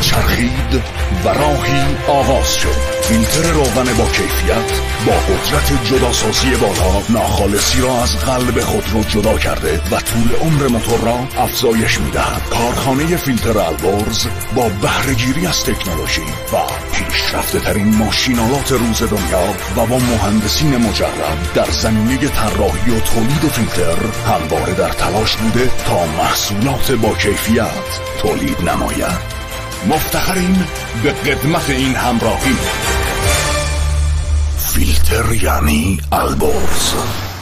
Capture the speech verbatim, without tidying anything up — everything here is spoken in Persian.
چرخید و راهی آغاز شد. فیلتر روغن با کیفیت با قدرت جداسازی بالا ناخالصی را از قلب خودرو جدا کرده و طول عمر موتور را افزایش می‌دهد. کارخانه فیلتر البرز با بهره‌گیری از تکنولوژی و پیشرفته ترین ماشینالات روز دنیا و با مهندسین مجرب در زمینه طراحی و تولید فیلتر همواره در تلاش بوده تا محصولات با کیفیت تولید نماید. مفتخریم به قدمت این همراهی. فیلتر یعنی البرز.